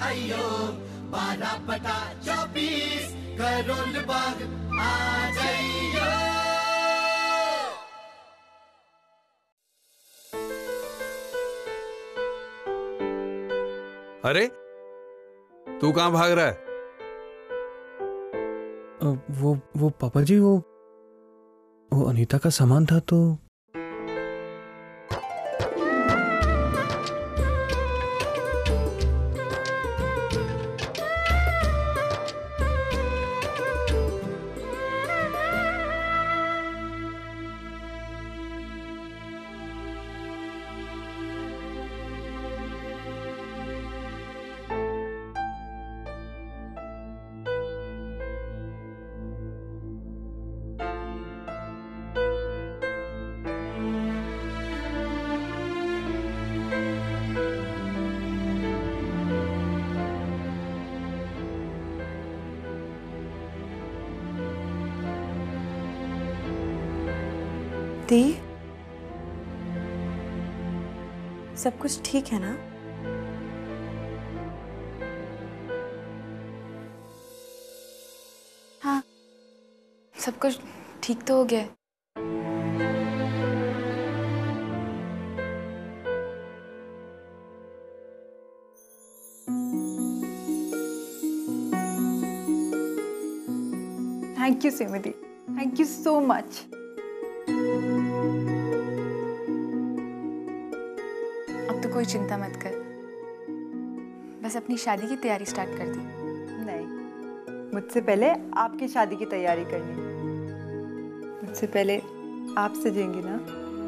अयो 12/24 करोल बाग आ जाइयो। अरे तू कहाँ भाग रहा है? वो पापा जी, वो अनीता का सामान था तो। दी, सब कुछ ठीक है ना? हाँ, सब कुछ ठीक तो हो गया। थैंक यू सिमिति, थैंक यू सो मच। अब तो कोई चिंता मत कर, बस अपनी शादी की तैयारी स्टार्ट कर दी। नहीं, मुझसे पहले आपकी शादी की तैयारी करनी। मुझसे पहले आप सजेंगी ना।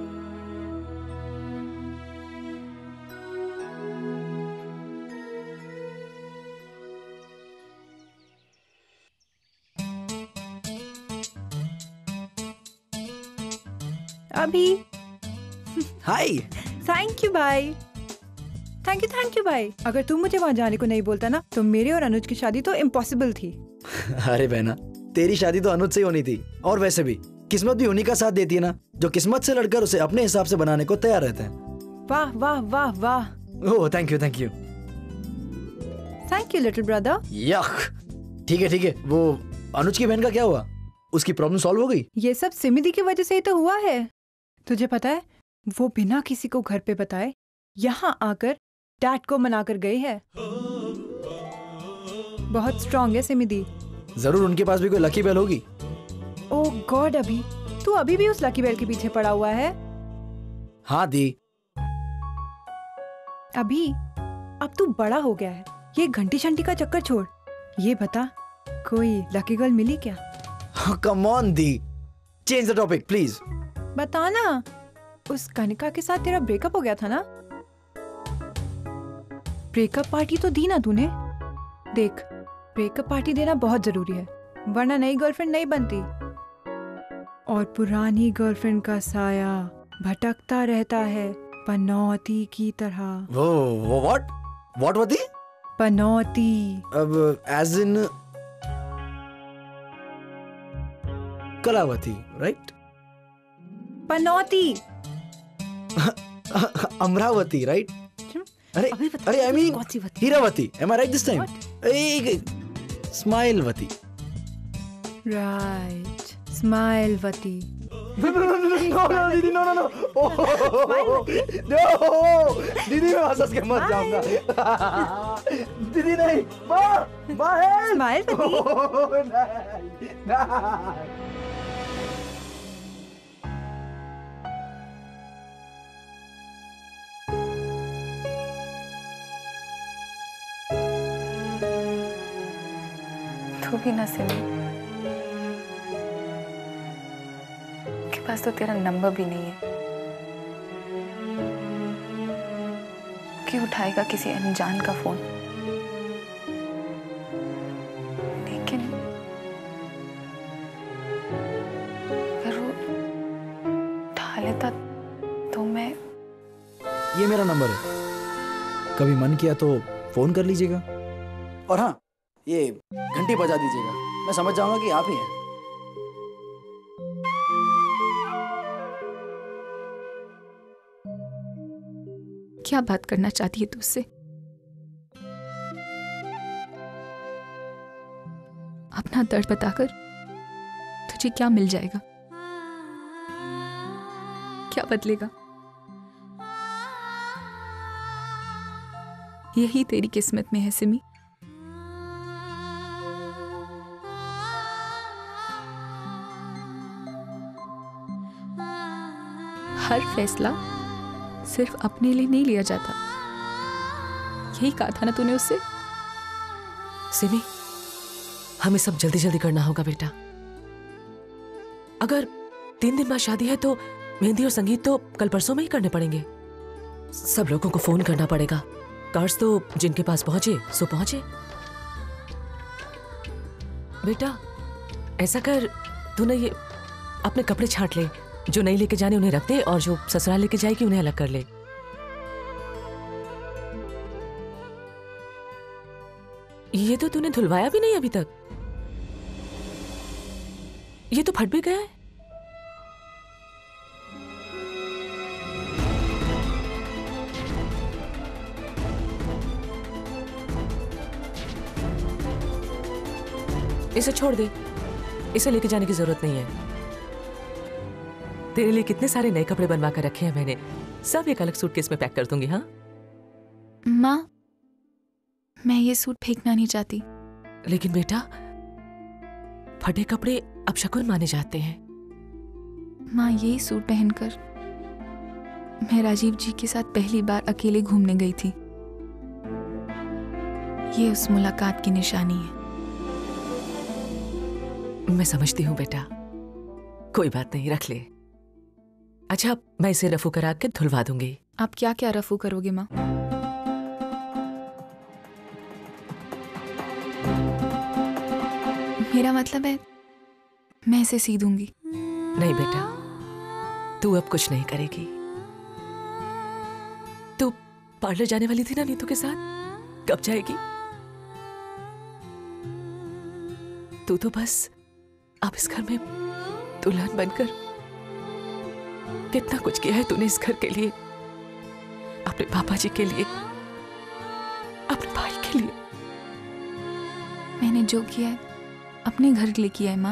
अभी हाय। थैंक यू भाई, थैंक यू भाई। अगर तुम मुझे वहां जाने को नहीं बोलता ना तो मेरे और अनुज की शादी तो इम्पॉसिबल थी। अरे बहना, तेरी शादी तो अनुज से ही होनी थी। और वैसे भी किस्मत भी उन्हीं का साथ देती है ना, जो किस्मत से लड़कर उसे अपने हिसाब से बनाने को तैयार रहते हैं। वाह वाह वाह वाह। Oh thank you thank you thank you little brother. Yuck. ठीक है, वो अनुज की बहन का क्या हुआ? उसकी प्रॉब्लम सॉल्व हो गई? ये सब सिमिति की वजह से ही तो हुआ है। तुझे पता है, वो बिना किसी को घर पे बताए यहाँ आकर डैड को मनाकर गई है। बहुत स्ट्रांग है सिमिति। जरूर उनके पास भी कोई लकी बेल होगी। ओह गॉड, अभी तू अभी भी उस लकी बेल के पीछे पड़ा हुआ है? हाँ दी। अभी अब तू बड़ा हो गया है, ये घंटी शंटी का चक्कर छोड़। ये बता, कोई लकी गर्ल मिली क्या? कम ऑन दी, चेंज द टॉपिक प्लीज। बता ना, उस कनिका के साथ तेरा ब्रेकअप हो गया था ना? ब्रेकअप पार्टी तो दी ना तूने? देख, ब्रेकअप पार्टी देना बहुत जरूरी है, वरना नई गर्लफ्रेंड नहीं बनती। और पुरानी गर्लफ्रेंड का साया भटकता रहता है पनौती की तरह। वो व्हाट होती? पनौती। अब एज इन कलावती, राइट? पनौती। अमरावती, राइट? अरे I mean Hiravati. Am I right this time? स्माइलवती। राइट, स्माइलवती। No, दीदी, no. दीदी, मैं हंस के मर जाऊंगा। दीदी नहीं, माँ है। स्माइलवती। तू भी ना सिमी, के पास तो तेरा नंबर भी नहीं है कि उठाएगा किसी अनजान का फोन। लेकिन अगर वो उठा लेता तो मैं। ये मेरा नंबर है, कभी मन किया तो फोन कर लीजिएगा। और हाँ, ये घंटी बजा दीजिएगा, मैं समझ जाऊंगा कि आप ही हैं। क्या बात करना चाहती है तू उससे? अपना दर्द बताकर तुझे क्या मिल जाएगा, क्या बदलेगा? यही तेरी किस्मत में है सिमी। हर फैसला सिर्फ अपने लिए नहीं लिया जाता, यही कहा था ना तूने उससे। सिमी, हमें सब जल्दी जल्दी करना होगा बेटा। अगर 3 दिन बाद शादी है तो मेहंदी और संगीत तो कल परसों में ही करने पड़ेंगे। सब लोगों को फोन करना पड़ेगा। कार्ड्स तो जिनके पास पहुंचे सो पहुंचे। बेटा ऐसा कर, तूने ये अपने कपड़े छांट ले, जो नहीं लेके जाने उन्हें रख दे और जो ससुराल लेके जाएगी उन्हें अलग कर ले। ये तो तूने धुलवाया भी नहीं अभी तक, ये तो फट भी गया है। इसे छोड़ दे, इसे लेके जाने की जरूरत नहीं है। तेरे लिए कितने सारे नए कपड़े बनवा कर रखे हैं मैंने, सब एक अलग सूटकेस में पैक कर दूंगी। हाँ माँ, मैं ये सूट फेंकना नहीं चाहती। लेकिन बेटा, फटे कपड़े अपशकुन माने जाते हैं। माँ, यही सूट पहनकर मैं राजीव जी के साथ पहली बार अकेले घूमने गई थी। ये उस मुलाकात की निशानी है। मैं समझती हूँ बेटा, कोई बात नहीं, रख ले। अच्छा, मैं इसे रफू करा के धुलवा दूंगी। आप क्या क्या रफू करोगे माँ? मेरा मतलब है मैं इसे सी दूंगी। नहीं बेटा, तू अब कुछ नहीं करेगी। तू पार्लर जाने वाली थी ना नीतू के साथ, कब जाएगी? तू तो बस अब इस घर में दुल्हन बनकर, कितना कुछ किया है तूने इस घर के लिए, अपने पापा जी के लिए, अपने भाई के लिए। मैंने जो किया है अपने घर के लिए किया है माँ।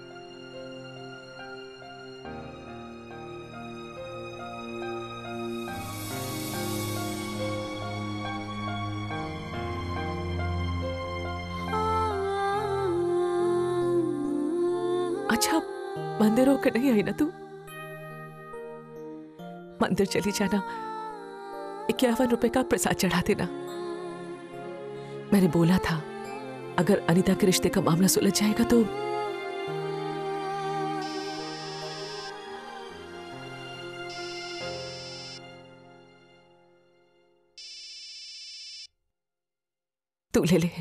अच्छा, मंदिर होकर नहीं आई ना तू? मंदिर चली जाना, 51 रुपए का प्रसाद चढ़ा देना। मैंने बोला था अगर अनीता के रिश्ते का मामला सुलझ जाएगा तो तू ले ले,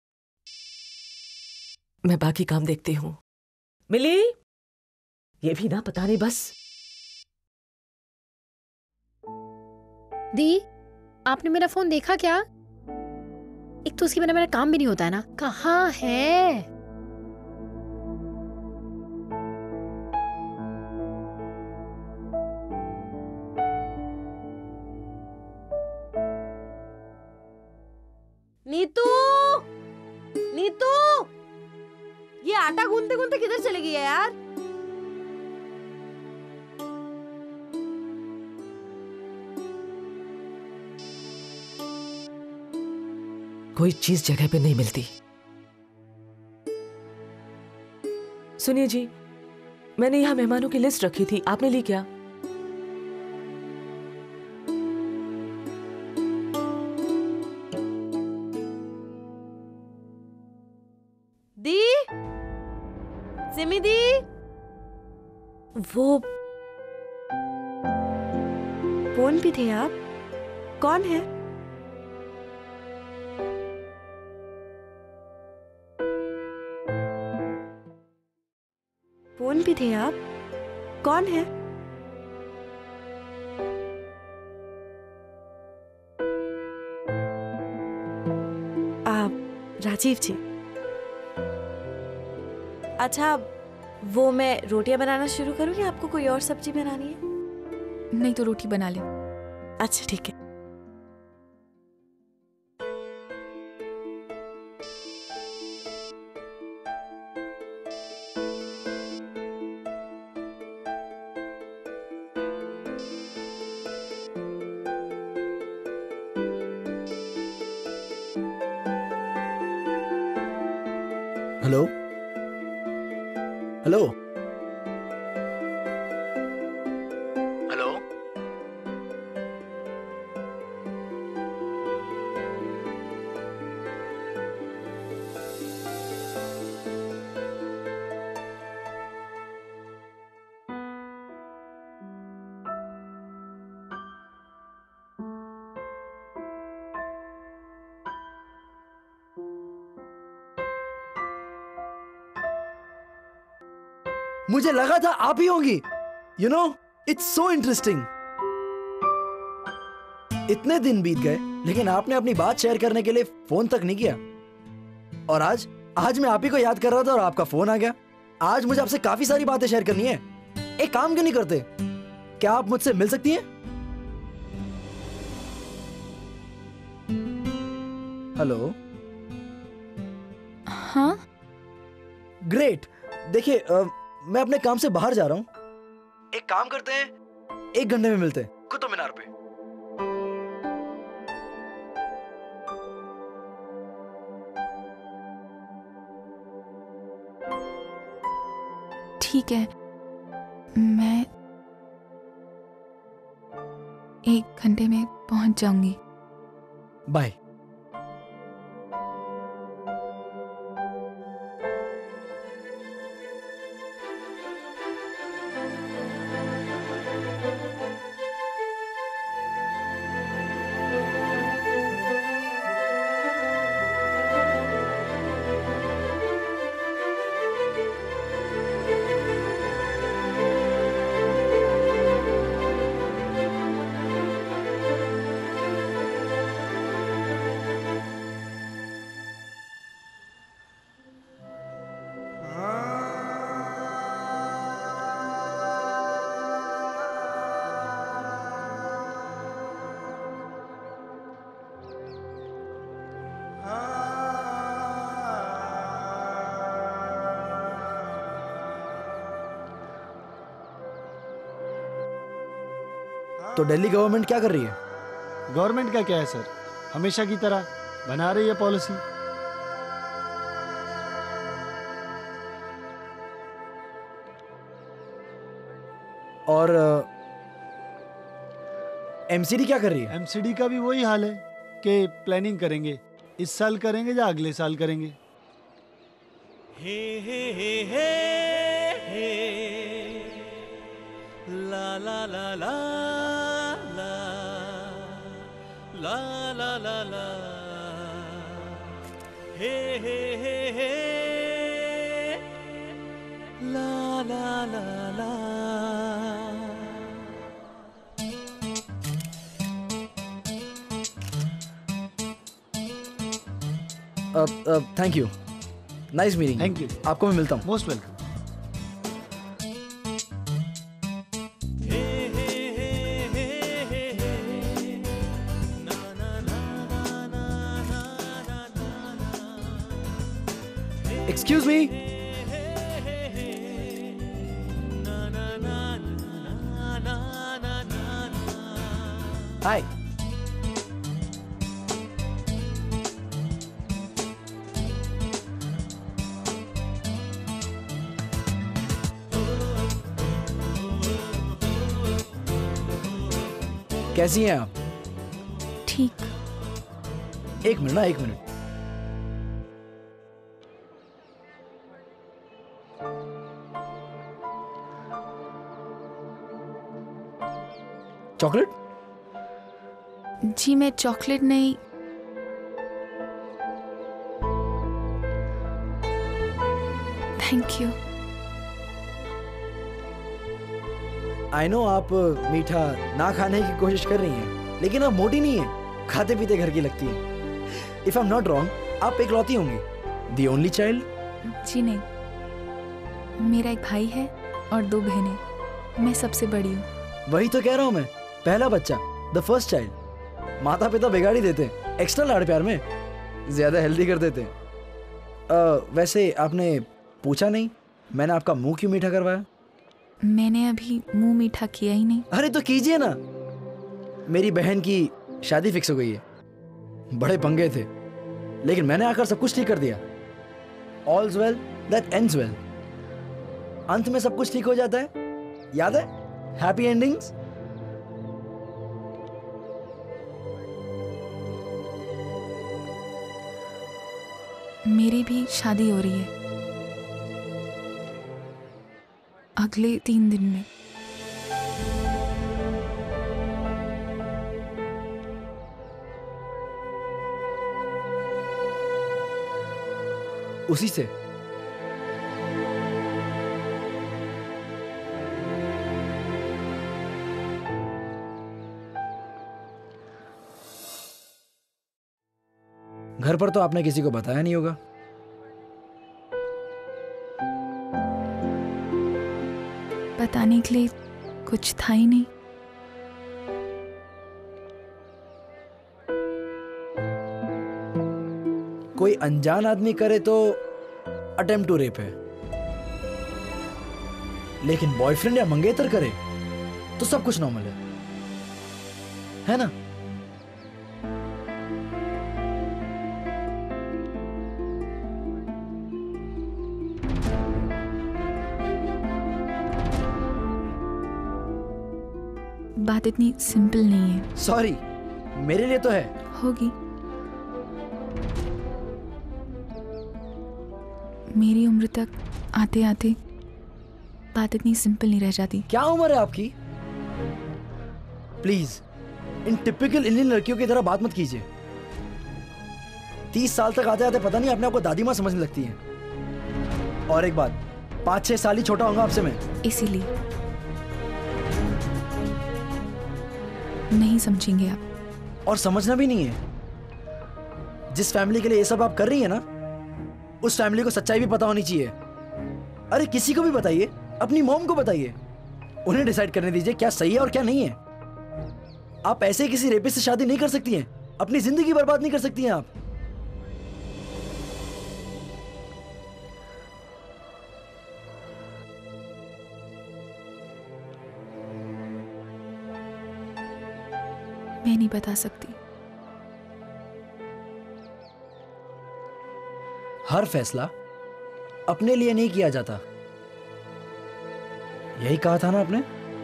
मैं बाकी काम देखती हूं। मिली, ये भी ना पता नहीं बस। दी, आपने मेरा फोन देखा क्या? एक तो उसके बिना मेरा काम भी नहीं होता है ना। कहाँ है? नीतू, नीतू, ये आटा गूंथते गूंथते किधर चली गई है यार? कोई चीज जगह पे नहीं मिलती। सुनिए जी, मैंने यहां मेहमानों की लिस्ट रखी थी, आपने ली क्या? दी, सिमी दी, वो कौन भी थे आप? कौन है? कौन भी थे आप? कौन है? आप राजीव जी। अच्छा, वो मैं रोटियां बनाना शुरू करूं या आपको कोई और सब्जी बनानी है? नहीं तो रोटी बना ले। अच्छा ठीक है। Hello hello hello. मुझे लगा था आप ही होंगी। You know, it's so interesting. इतने दिन बीत गए लेकिन आपने अपनी बात शेयर करने के लिए फोन तक नहीं किया। और आज मैं आप ही को याद कर रहा था और आपका फोन आ गया। आज मुझे आपसे काफी सारी बातें शेयर करनी है। एक काम क्यों नहीं करते, क्या आप मुझसे मिल सकती हैं? हेलो। हाँ ग्रेट। देखिए मैं अपने काम से बाहर जा रहा हूं। एक काम करते हैं, 1 घंटे में मिलते हैं कुतुब मीनार पे। ठीक है, मैं 1 घंटे में पहुंच जाऊंगी। बाय। तो दिल्ली गवर्नमेंट क्या कर रही है? गवर्नमेंट का क्या है सर, हमेशा की तरह बना रही है पॉलिसी। और एमसीडी क्या कर रही है? एमसीडी का भी वही हाल है कि प्लानिंग करेंगे, इस साल करेंगे या अगले साल करेंगे। हे हे हे हे हे ला ला ला ला ला ला ला ला ला हे हे हे हे ला ला ला ला। Thank you, nice meeting. Thank you, आपको मैं मिलता हूँ। Most welcome. Excuse me. Hi. कैसी हैं आप? ठीक। 1 मिनट ना, 1 मिनट। चॉकलेट? जी मैं चॉकलेट नहीं। Thank you. आई नो आप मीठा ना खाने की कोशिश कर रही हैं, लेकिन आप मोटी नहीं है, खाते पीते घर की लगती है। If I am not wrong, आप इकलौती होंगी, दी ओनली चाइल्ड? जी नहीं, मेरा एक भाई है और 2 बहनें, मैं सबसे बड़ी हूँ। वही तो कह रहा हूँ मैं, पहला बच्चा, द फर्स्ट चाइल्ड। माता पिता बिगाड़ ही देते हैं, एक्स्ट्रा लाड़ प्यार में ज्यादा हेल्दी कर देते हैं। वैसे आपने पूछा नहीं मैंने आपका मुंह क्यों मीठा करवाया? मैंने अभी मुंह मीठा किया ही नहीं। अरे तो कीजिए ना, मेरी बहन की शादी फिक्स हो गई है। बड़े पंगे थे, लेकिन मैंने आकर सब कुछ ठीक कर दिया। all's well that ends well. अंत में सब कुछ ठीक हो जाता है, याद है? Happy endings. मेरी भी शादी हो रही है अगले 3 दिन में. उसी से. घर पर तो आपने किसी को बताया नहीं होगा. बताने के लिए कुछ था ही नहीं. कोई अनजान आदमी करे तो अटेम्प्ट टू रेप है, लेकिन बॉयफ्रेंड या मंगेतर करे तो सब कुछ नॉर्मल है ना? बात इतनी सिंपल नहीं है. सॉरी, मेरे लिए तो है. होगी. मेरी उम्र तक आते आते बात इतनी सिंपल नहीं रह जाती. क्या उम्र है आपकी? प्लीज इन टिपिकल इंडियन लड़कियों की तरह बात मत कीजिए. 30 साल तक आते आते पता नहीं अपने आप को दादी माँ समझने लगती है. और एक बात, 5-6 साल ही छोटा होऊंगा आपसे मैं. इसीलिए नहीं समझेंगे आप. और समझना भी नहीं है. जिस फैमिली के लिए ये सब आप कर रही है ना, उस फैमिली को सच्चाई भी पता होनी चाहिए. अरे किसी को भी बताइए, अपनी मॉम को बताइए, उन्हें डिसाइड करने दीजिए क्या सही है और क्या नहीं है. आप ऐसे ही किसी रेपिस्ट से शादी नहीं कर सकती हैं. अपनी जिंदगी बर्बाद नहीं कर सकती हैं आप. मैं नहीं बता सकती. हर फैसला अपने लिए नहीं किया जाता. यही कहा था ना आपने?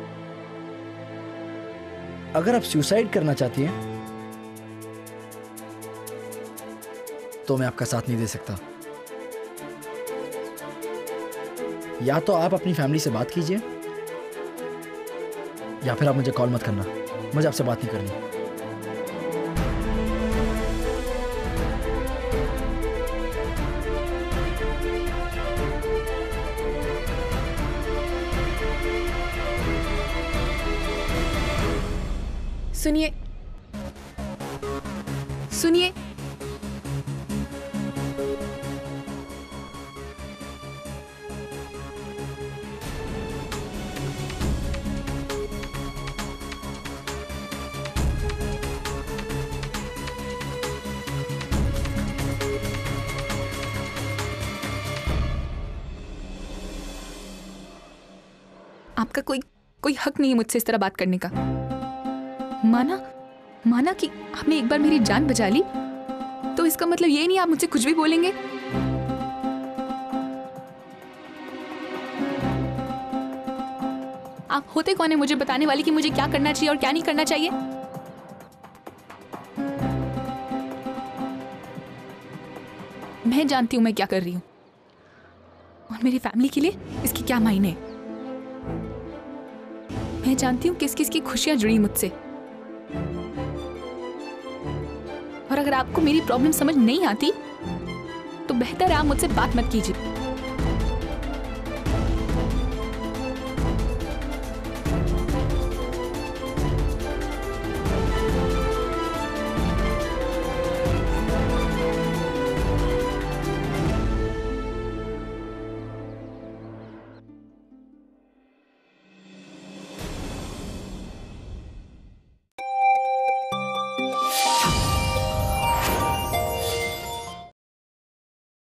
अगर आप सुसाइड करना चाहती हैं तो मैं आपका साथ नहीं दे सकता. या तो आप अपनी फैमिली से बात कीजिए, या फिर आप मुझे कॉल मत करना. मुझे आपसे बात नहीं करनी. सुनिए सुनिए. आपका कोई हक नहीं है मुझसे इस तरह बात करने का. माना कि आपने एक बार मेरी जान बचा ली, तो इसका मतलब ये नहीं आप मुझसे कुछ भी बोलेंगे. आप होते कौन है मुझे बताने वाली कि मुझे क्या करना चाहिए और क्या नहीं करना चाहिए? मैं जानती हूं मैं क्या कर रही हूं और मेरी फैमिली के लिए इसके क्या मायने. मैं जानती हूँ किस किस की खुशियां जुड़ी मुझसे. और अगर आपको मेरी प्रॉब्लम समझ नहीं आती तो बेहतर है आप मुझसे बात मत कीजिए.